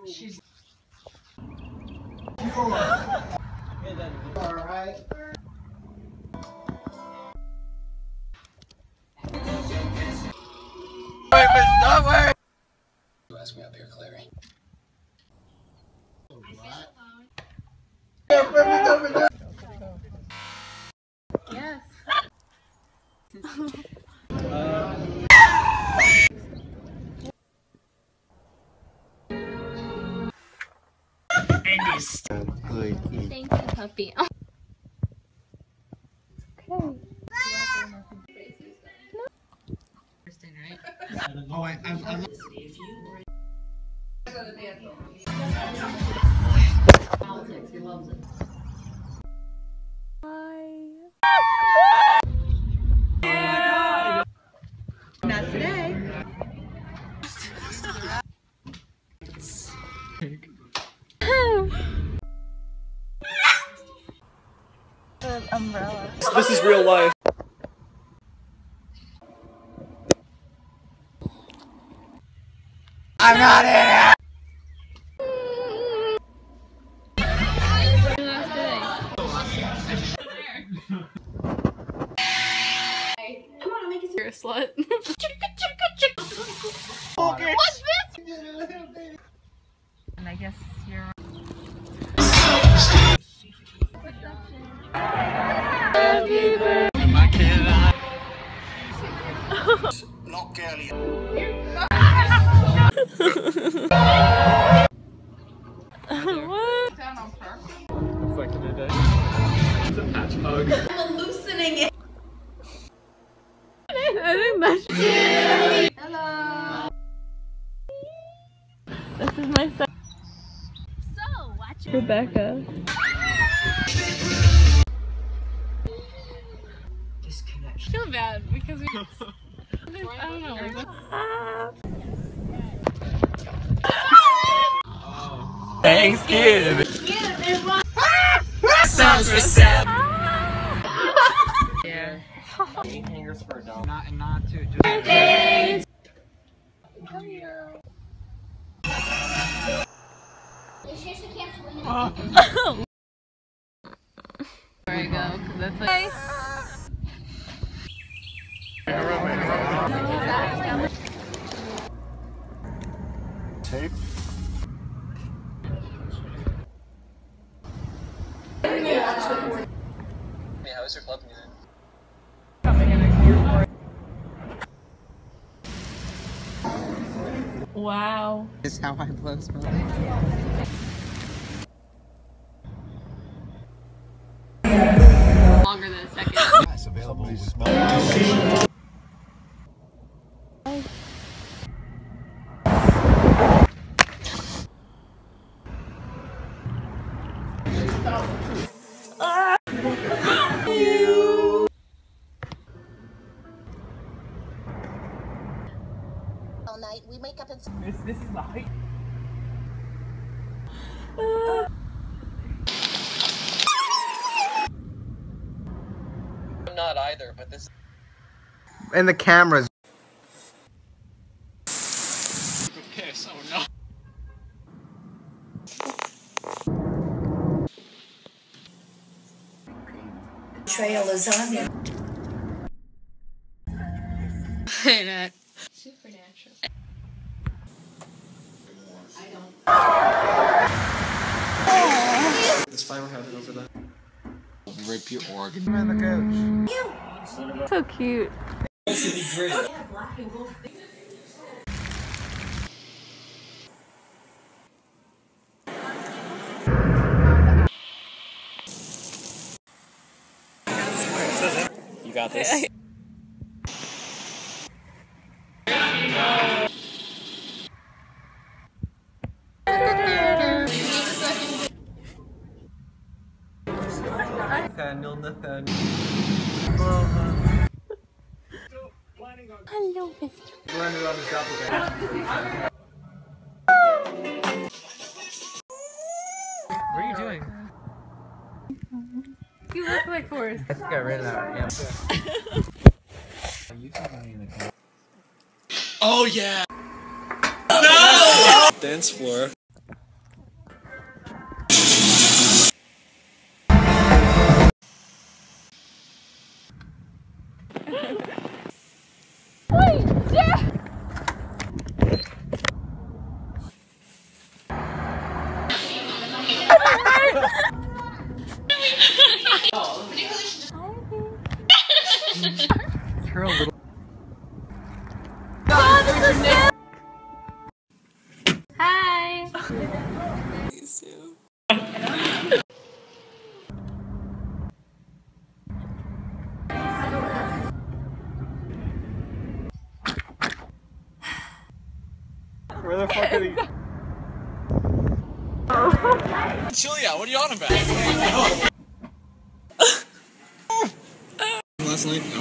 She's alright. Wait, but stop, wait! You ask me up here, Clary. Yes. Thank you, puppy. Oh. Okay. oh, I'm Politics, he loves it. Not today. An umbrella. This is real life. I'm not in it! You're a slut. Okay. What's this? And I guess you're. Not girly. What? Second a day. It's a patch hug. I'm hallucinating it. I think that's. Hello. This is my son. So, watch it. Rebecca. disconnection. I feel bad because we. I don't know. Thanksgiving. Sounds for Sam. Yeah. Hangers for a dog. Not to just. Come here. Where I go, because that's like. Tape. Hey, how was your club music? Wow. This is how I blow smoke. Longer than a second. That's available. All night we wake up and This is the height. I'm not either, but this. And the cameras. Okay, so no. trail is on you. Supernatural. It's fine, we're having over that. Rip your organ. On the couch. So cute. You got this. Nathaniel. Hello, Mr. Landed on his doppelganger. What are you doing? You look like Forrest. I think I ran out. Yeah. Oh yeah! No! Dance floor. Where the fuck are these? Julia, what are you on about? Last night,